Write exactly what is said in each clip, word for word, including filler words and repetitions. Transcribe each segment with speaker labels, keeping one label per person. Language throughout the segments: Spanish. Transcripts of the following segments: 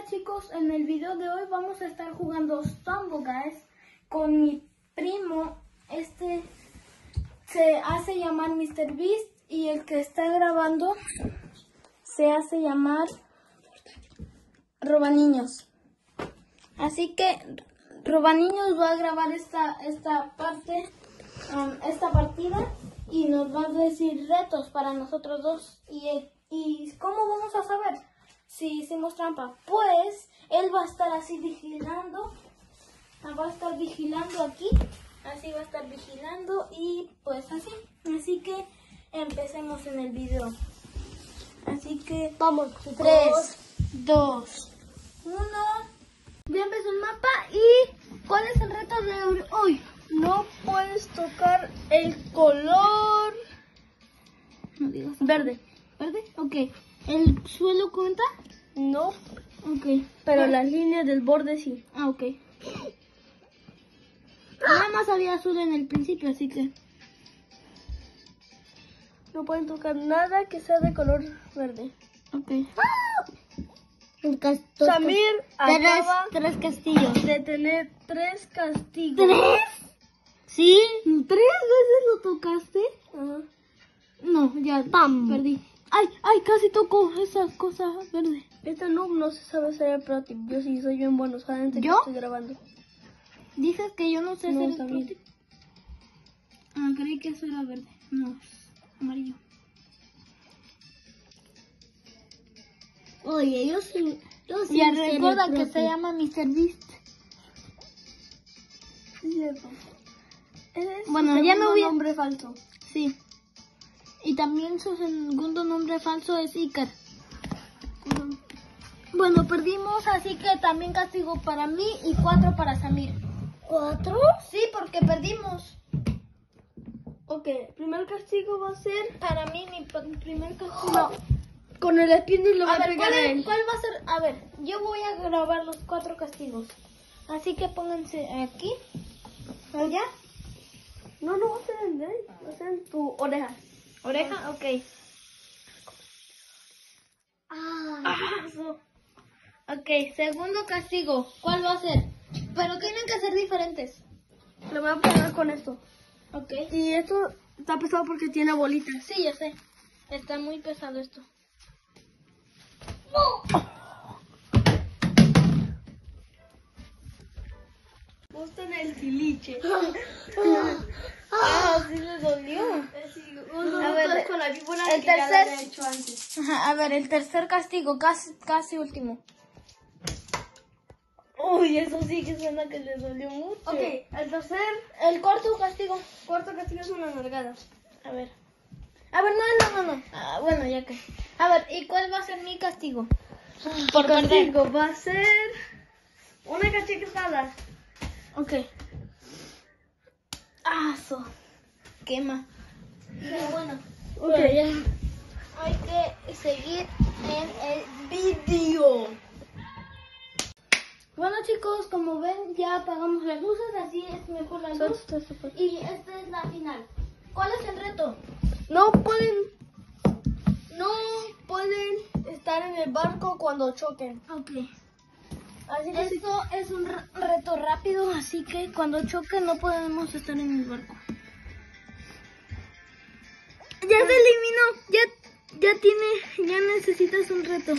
Speaker 1: chicos, en el video de hoy vamos a estar jugando Stumble Guys con mi primo. Este se hace llamar mister Beast y el que está grabando se hace llamar Robaniños. Así que Robaniños va a grabar esta, esta parte, um, esta partida y nos va a decir retos para nosotros dos. ¿Y, y cómo vamos a saber si hicimos trampa? Pues él va a estar así vigilando, va a estar vigilando aquí, así va a estar vigilando y pues así. Así que empecemos en el video. Así que
Speaker 2: vamos,
Speaker 1: tres, dos, uno. Ya empezó el mapa y ¿cuál es el reto de hoy?
Speaker 2: No puedes tocar el color
Speaker 1: No digas
Speaker 2: verde.
Speaker 1: ¿Verde? Ok. ¿El suelo cuenta?
Speaker 2: No,
Speaker 1: Ok.
Speaker 2: pero
Speaker 1: Bueno.
Speaker 2: las líneas del borde sí.
Speaker 1: Ah, ok. Nada más había azul en el principio, así que...
Speaker 2: No pueden tocar nada que sea de color verde.
Speaker 1: Ok.
Speaker 2: Samir acaba
Speaker 1: tres castillos.
Speaker 2: de tener tres castigos.
Speaker 1: ¿Tres? ¿Sí? ¿Tres veces lo tocaste?
Speaker 2: Ajá.
Speaker 1: No, ya, ¡pam! Perdí. ¡Ay, ay! Casi tocó esa cosa verde.
Speaker 2: Esta noob no se sabe hacer el pro tip. Yo sí soy bien bueno, saben que
Speaker 1: ¿Yo?
Speaker 2: estoy grabando.
Speaker 1: ¿Dices que yo no sé
Speaker 2: No,
Speaker 1: hacer el
Speaker 2: Samir.
Speaker 1: pro tip? Ah, creí que eso era verde. No, es amarillo.
Speaker 2: Oye, yo sí. Yo sí
Speaker 1: Ya
Speaker 2: sé el
Speaker 1: recuerda
Speaker 2: pro
Speaker 1: que
Speaker 2: tip.
Speaker 1: se llama mister Beast.
Speaker 2: Es cierto. Ese es
Speaker 1: Bueno,
Speaker 2: su
Speaker 1: ya no
Speaker 2: segundo
Speaker 1: vi-
Speaker 2: nombre falso.
Speaker 1: Sí. Y también su segundo nombre falso es Icar. Bueno, perdimos, así que también castigo para mí y cuatro para Samir.
Speaker 2: ¿Cuatro?
Speaker 1: Sí, porque perdimos.
Speaker 2: Ok, el primer castigo va a ser
Speaker 1: Para mí, mi p- primer castigo.
Speaker 2: No, con el espino y lo va
Speaker 1: A
Speaker 2: a
Speaker 1: ver,
Speaker 2: pegar
Speaker 1: ¿cuál,
Speaker 2: a
Speaker 1: es-
Speaker 2: él.
Speaker 1: ¿cuál va a ser? A ver, yo voy a grabar los cuatro castigos. Así que pónganse aquí, allá,
Speaker 2: No, no va a ser en él, va a ser en tu oreja.
Speaker 1: oreja, ok.
Speaker 2: Ah,
Speaker 1: Ok, segundo castigo, ¿cuál va a ser? Pero tienen que ser diferentes.
Speaker 2: le voy a pegar con esto.
Speaker 1: Ok.
Speaker 2: Y esto está pesado porque tiene bolitas.
Speaker 1: Sí, ya sé. Está muy pesado esto.
Speaker 2: Justo en el tiliche.
Speaker 1: Ah, sí le dolió.
Speaker 2: A
Speaker 1: A ver,
Speaker 2: con la víbora
Speaker 1: el
Speaker 2: que ya lo
Speaker 1: tercer-
Speaker 2: había hecho antes.
Speaker 1: Ajá, a ver, el tercer castigo, casi, casi último.
Speaker 2: Uy, eso sí que suena que le dolió mucho. Ok, el tercer,
Speaker 1: El cuarto castigo.
Speaker 2: cuarto castigo es una nalgada.
Speaker 1: A ver. A ver, no, no, no, no. Ah, bueno, ya que. A ver, ¿y cuál va a ser mi castigo? Por perder.
Speaker 2: Castigo va a ser una cachetada.
Speaker 1: Ok. Ah, so. Quema. Pero bueno,
Speaker 2: Ok,
Speaker 1: pero ya hay que seguir en el video. Bueno chicos, como ven ya apagamos las luces, así es mejor la luz. Y esta es la final. ¿Cuál es el reto?
Speaker 2: No pueden, no pueden estar en el barco cuando choquen.
Speaker 1: Ok.
Speaker 2: Así que si-
Speaker 1: Esto es un re- reto rápido, así que cuando choque no podemos estar en el barco. Ya se eliminó, ya, ya tiene, ya necesitas un reto.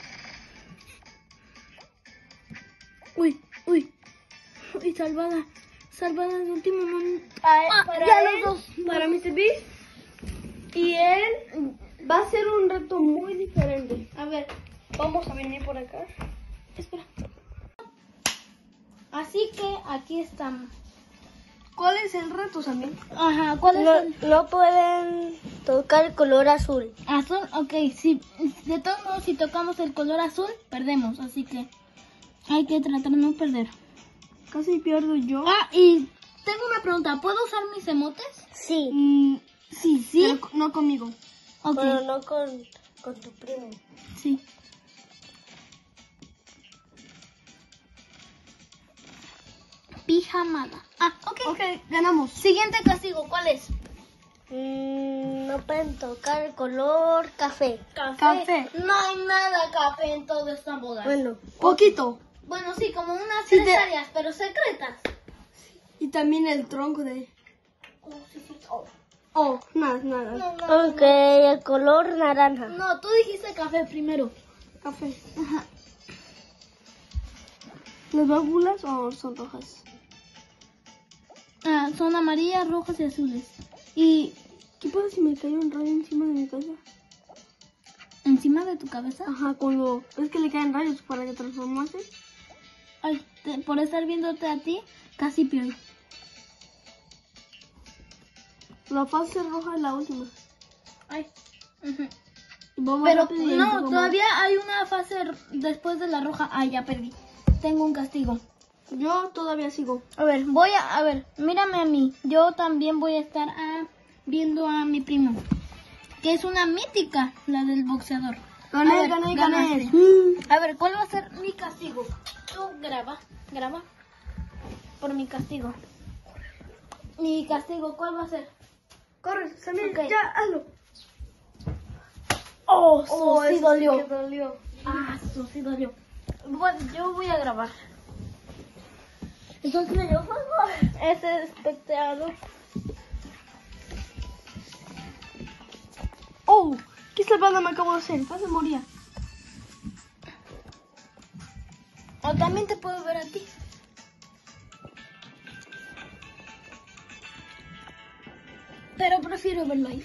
Speaker 1: Uy, uy, uy, salvada, salvada en el último momento.
Speaker 2: a-
Speaker 1: Ah,
Speaker 2: para
Speaker 1: ya
Speaker 2: él,
Speaker 1: los dos.
Speaker 2: para mister Beast y él va a ser un reto muy diferente.
Speaker 1: A ver,
Speaker 2: Vamos a venir por acá.
Speaker 1: espera. Así que aquí estamos.
Speaker 2: ¿Cuál es el reto también?
Speaker 1: Ajá, ¿cuál es el?
Speaker 2: no pueden tocar el color azul.
Speaker 1: Azul, ok, si, de todos modos si tocamos el color azul, perdemos, así que hay que tratar de no perder.
Speaker 2: Casi pierdo yo.
Speaker 1: Ah, y tengo una pregunta, ¿puedo usar mis emotes?
Speaker 2: Sí,
Speaker 1: Mm, sí, sí.
Speaker 2: pero no conmigo.
Speaker 1: Ok,
Speaker 2: Pero no con, con tu primo.
Speaker 1: sí. Pijamada. Ah, ok.
Speaker 2: Ok, ganamos.
Speaker 1: Siguiente castigo, ¿cuál es?
Speaker 2: Mm, no pueden tocar el color café.
Speaker 1: Café.
Speaker 3: Café.
Speaker 1: No hay nada café en toda esta boda.
Speaker 2: Bueno,
Speaker 3: Poquito.
Speaker 1: Bueno, sí, como unas
Speaker 3: Sí,
Speaker 1: tres
Speaker 3: de-
Speaker 1: áreas, pero secretas.
Speaker 3: Y también el tronco de...
Speaker 1: Oh, sí, sí. Oh.
Speaker 3: Oh, nada, nada.
Speaker 1: No, no,
Speaker 2: ok, el color naranja.
Speaker 1: no, tú dijiste café primero.
Speaker 3: Café.
Speaker 1: Ajá.
Speaker 3: ¿Las válvulas o son rojas?
Speaker 1: Ah, son amarillas, rojas y azules. Y
Speaker 3: ¿Qué pasa si me cae un rayo encima de mi cabeza?
Speaker 1: encima de tu cabeza.
Speaker 3: Ajá, cuando... Es que le caen rayos para que transformarse.
Speaker 1: Ay, te- por estar viéndote a ti, casi pierdo.
Speaker 3: La fase roja es la última.
Speaker 1: Ay. Ujú.
Speaker 3: Y vamos
Speaker 1: Pero
Speaker 3: rápido y
Speaker 1: no,
Speaker 3: empujo más.
Speaker 1: todavía hay una fase r- después de la roja. Ay, ya perdí. Tengo un castigo.
Speaker 3: Yo todavía sigo.
Speaker 1: A ver, voy a, a ver, mírame a mí. Yo también voy a estar ah, viendo a mi primo, que es una mítica, la del boxeador.
Speaker 3: Gané,
Speaker 1: A ver,
Speaker 3: gané,
Speaker 1: ganaste.
Speaker 3: gané. Mm.
Speaker 1: A ver, ¿cuál va a ser mi castigo? Tú graba, graba por mi castigo. Mi castigo, ¿cuál va a ser?
Speaker 3: Corre, Samir,
Speaker 1: Ok.
Speaker 3: ya, hazlo.
Speaker 1: Oh,
Speaker 3: Oh,
Speaker 1: sí
Speaker 3: eso
Speaker 1: dolió.
Speaker 3: que dolió.
Speaker 1: Ah, eso sí dolió. Bueno, yo voy a grabar. Entonces yo juego ese espectador.
Speaker 3: Oh, ¿qué salvada me acabo de hacer? Casi moría.
Speaker 1: O también te puedo ver a ti. Pero prefiero verlo ahí.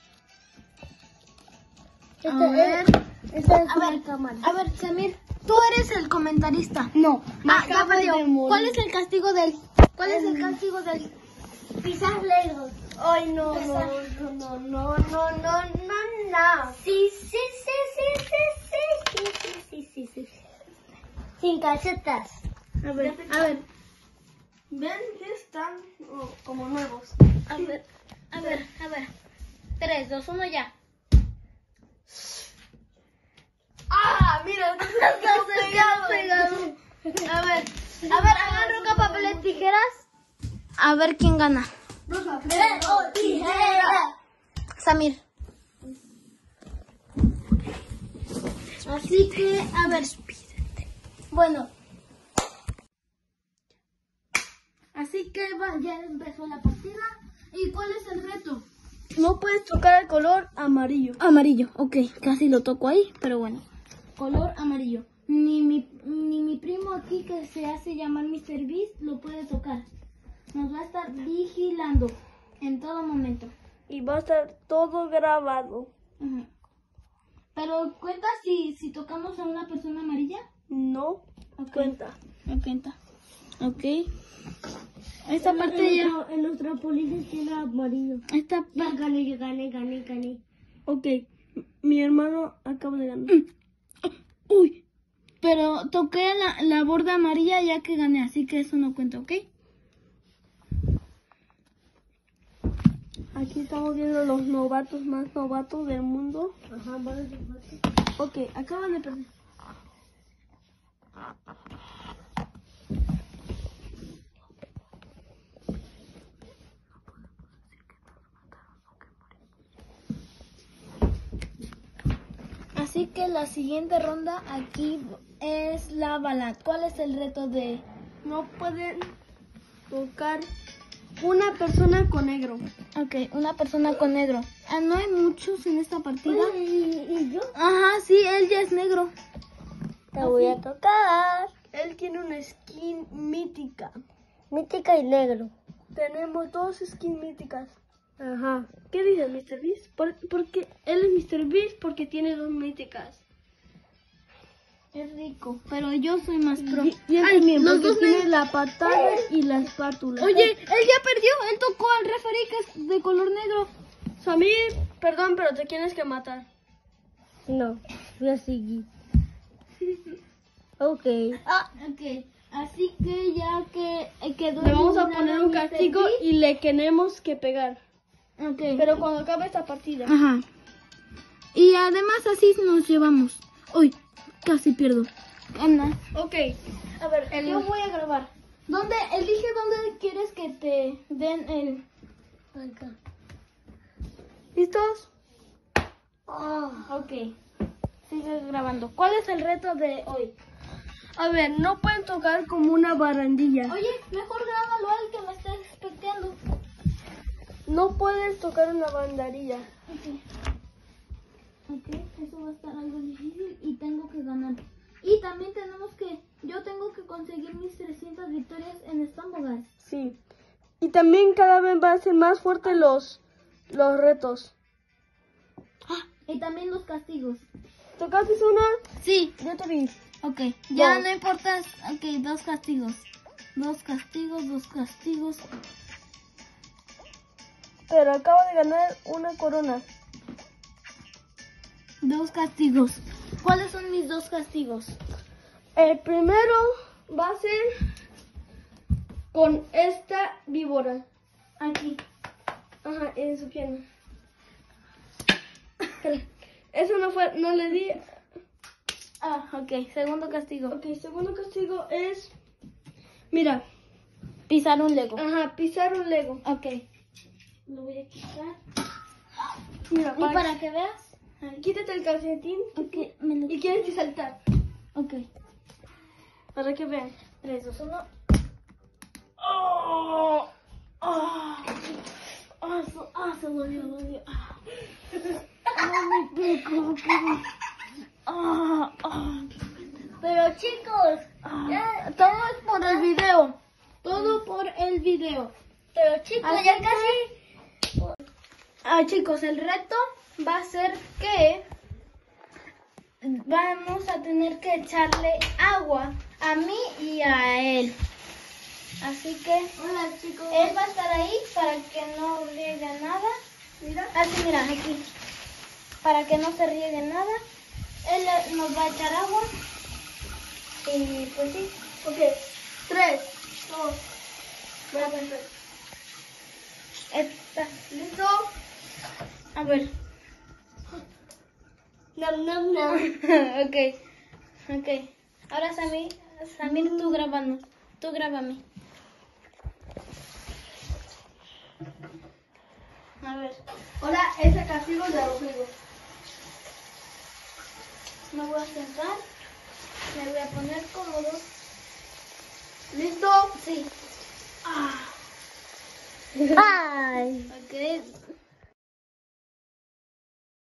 Speaker 1: A ver,
Speaker 2: Esta es
Speaker 1: a
Speaker 2: una
Speaker 1: ver,
Speaker 2: cámara.
Speaker 1: a ver, Samir, tú eres el comentarista.
Speaker 3: No, me
Speaker 1: Ah, ya
Speaker 3: acabo de
Speaker 1: perdió.
Speaker 3: morir.
Speaker 1: ¿Cuál es el castigo de él? ¿Cuál es el castigo de él? Pisar Legos.
Speaker 3: Ay, no, no, no, no, no, no, no, no, no.
Speaker 2: Sí, sí, sí, sí, sí, sí, sí, sí, sí, sí, sí. Sin calcetas.
Speaker 1: A ver, a ver,
Speaker 3: Ven que están oh, como nuevos.
Speaker 1: a ver, a ver, a ver. Tres, dos, uno, ya.
Speaker 3: ¡Ah! Mira, no se
Speaker 1: Está pegado, pegado. A ver, a ver, hagan roca, papel, tijeras. A ver quién gana.
Speaker 3: Rosa,
Speaker 2: ¡Oh, tijera!
Speaker 1: Samir. Así que, a ver. Bueno. Así que va, ya empezó la partida. ¿Y cuál es el reto?
Speaker 3: no puedes tocar el color amarillo.
Speaker 1: Amarillo, ok. Casi lo toco ahí, pero bueno. Color amarillo. Ni mi, ni mi primo aquí que se hace llamar mister Beast lo puede tocar. Nos va a estar vigilando en todo momento.
Speaker 3: Y va a estar todo grabado.
Speaker 1: Ujú. Pero cuenta si, si tocamos a una persona amarilla.
Speaker 3: No
Speaker 1: Ok.
Speaker 3: cuenta.
Speaker 1: No cuenta. Ok. Esta parte ya.
Speaker 2: En nuestra policía tiene amarillo.
Speaker 1: Esta
Speaker 2: Ya
Speaker 1: parte.
Speaker 2: gané, gané, gané, gané.
Speaker 3: Ok, mi hermano acaba de ganar.
Speaker 1: Uy. Pero toqué la, la borda amarilla ya que gané, así que eso no cuenta, ¿ok?
Speaker 3: Aquí estamos viendo los novatos más novatos del mundo.
Speaker 2: Ajá, vale, vale.
Speaker 3: Ok, acaban de perder.
Speaker 1: Así que la siguiente ronda aquí es la bala. ¿Cuál es el reto de...?
Speaker 3: No pueden tocar una persona con negro.
Speaker 1: Ok, una persona con negro. Ah, no hay muchos en esta partida.
Speaker 2: ¿Y, y yo?
Speaker 1: Ajá, sí, él ya es negro.
Speaker 2: Te voy a tocar.
Speaker 3: Él tiene una skin mítica.
Speaker 2: Mítica y negro.
Speaker 3: Tenemos dos skins míticas.
Speaker 2: Ajá.
Speaker 3: ¿Qué dice mister Beast? Por, porque él es mister Beast porque tiene dos míticas.
Speaker 1: Es rico, pero yo soy más pro.
Speaker 3: Y, y él
Speaker 1: Ay,
Speaker 3: también,
Speaker 1: los
Speaker 3: porque
Speaker 1: dos
Speaker 3: tiene
Speaker 1: negros.
Speaker 3: la patada y la espátula.
Speaker 1: Oye, él ya perdió. Él tocó al referee que es de color negro.
Speaker 3: Samir, perdón, pero te tienes que matar.
Speaker 2: No, voy a seguir. Ok.
Speaker 1: Ah, ok. Así que ya que eh, quedó...
Speaker 3: Le vamos a
Speaker 1: eliminado
Speaker 3: poner un
Speaker 1: mister
Speaker 3: castigo
Speaker 1: Beast.
Speaker 3: y le tenemos que pegar.
Speaker 1: Ok.
Speaker 3: Pero cuando acabe esta partida.
Speaker 1: Ajá. Y además así nos llevamos. Uy, casi pierdo. Anda.
Speaker 3: Ok, a ver, el...
Speaker 1: Yo voy a grabar. ¿Dónde? Elige dónde quieres que te den el...
Speaker 2: Acá.
Speaker 3: ¿Listos?
Speaker 1: Ok. Sigue grabando. ¿Cuál es el reto de hoy?
Speaker 3: A ver, no pueden tocar como una barandilla.
Speaker 1: Oye, mejor grábalo al que me esté especteando.
Speaker 3: No puedes tocar una bandarilla.
Speaker 1: Ok. Ok, eso va a estar algo difícil y tengo que ganar. Y también tenemos que, yo tengo que conseguir mis trescientas victorias en Stumble.
Speaker 3: Sí. Y también cada vez van a ser más fuertes los, los retos.
Speaker 1: Ah, y también los castigos.
Speaker 3: ¿Tocaste una?
Speaker 1: Sí.
Speaker 3: Yo te vi.
Speaker 1: Ok, ya
Speaker 3: Dos.
Speaker 1: no importa. Ok, dos castigos. Dos castigos, dos castigos.
Speaker 3: Pero acabo de ganar una corona.
Speaker 1: Dos castigos. ¿Cuáles son mis dos castigos?
Speaker 3: El primero va a ser con esta víbora.
Speaker 1: Aquí.
Speaker 3: Ajá, en su pierna. Eso no fue, no le di.
Speaker 1: Ah, ok. Segundo castigo.
Speaker 3: Ok, segundo castigo es, mira,
Speaker 1: Pisar un Lego.
Speaker 3: ajá, pisar un Lego.
Speaker 1: Ok. Lo voy a quitar.
Speaker 3: Mira,
Speaker 1: Y para que veas.
Speaker 3: quítate el calcetín
Speaker 1: Ok, me lo
Speaker 3: y quieres que saltar.
Speaker 1: Ok.
Speaker 3: Para que vean.
Speaker 1: tres, dos, uno.
Speaker 3: Oh,
Speaker 1: Ah, ah, se, ah, se dolió, dolió. Ah, ah mi pico, pico. Ah, ah.
Speaker 2: Pero chicos,
Speaker 1: Ah,
Speaker 2: ya,
Speaker 1: todo es por el video. Todo por el video.
Speaker 2: pero chicos,
Speaker 1: Así
Speaker 2: ya
Speaker 1: que-
Speaker 2: casi.
Speaker 1: Ah, chicos, el reto va a ser que vamos a tener que echarle agua a mí y a él. Así que
Speaker 2: Hola chicos.
Speaker 1: él va a estar ahí para que no riegue nada.
Speaker 2: Mira.
Speaker 1: Así, mira, aquí. Para que no se riegue nada. Él eh, nos va a echar agua. Y pues sí.
Speaker 3: ok, tres, dos, voy a pensar.
Speaker 1: ¿Estás
Speaker 3: ¿Listo?
Speaker 1: A ver.
Speaker 3: Nam, nam, nam.
Speaker 1: ok. Ok. Ahora Samir, Samir, tú grabando. Tú grábame. A ver.
Speaker 3: Ahora ese castigo de los juegos.
Speaker 1: Me voy a sentar. Me voy a poner cómodo.
Speaker 3: ¿Listo?
Speaker 1: Sí.
Speaker 3: Ay.
Speaker 1: Ok.